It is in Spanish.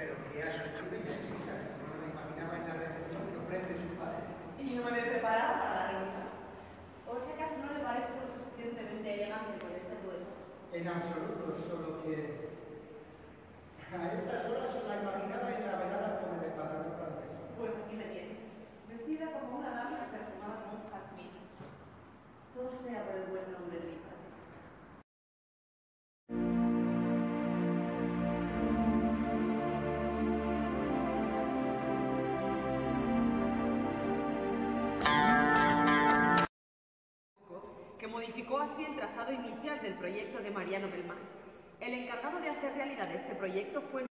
Pero que a su estudio necesita, no me imaginaba en la recepción que ofrece su padre. Y no me he preparado para la reunión. ¿O es que acaso no le parezco lo suficientemente elegante con este dueto? En absoluto, solo que a estas horas la imaginaba en la velada con el embajador francés. Pues aquí me tiene, vestida como una dama perfumada como un jazmín. Todo sea por el buen nombre de mi padre. Que modificó así el trazado inicial del proyecto de Mariano Belmás. El encargado de hacer realidad este proyecto fue